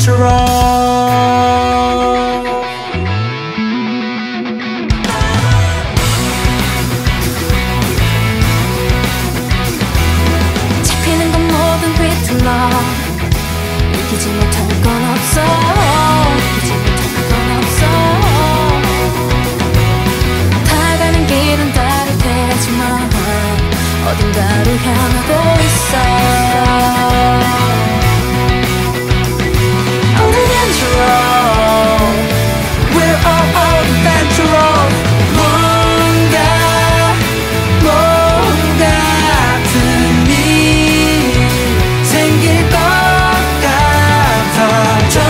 잡히는 건 모든 휘둘러 이기지 못할 건 없어. 이기지 못할 건 없어. 다가는 길은 다를 테지만 어딘가로 향하고 있어. On the adventure road, we're all on the adventure road. 뭔가 같은 일 생길 것 같아. 저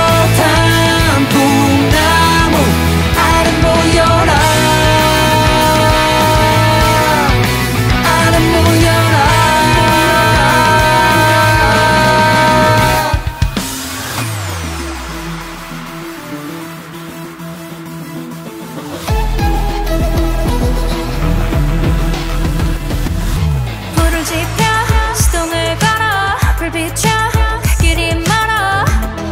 단풍나무 아래 모여라. 아래 모여라. 불을 지펴 시동을 걸어 불 비춰 길이 멀어.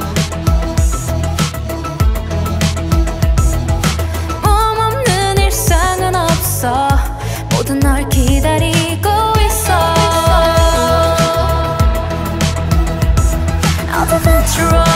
몸 없는 일상은 없어. 모두 널 기다리고 있어. On the adventure road.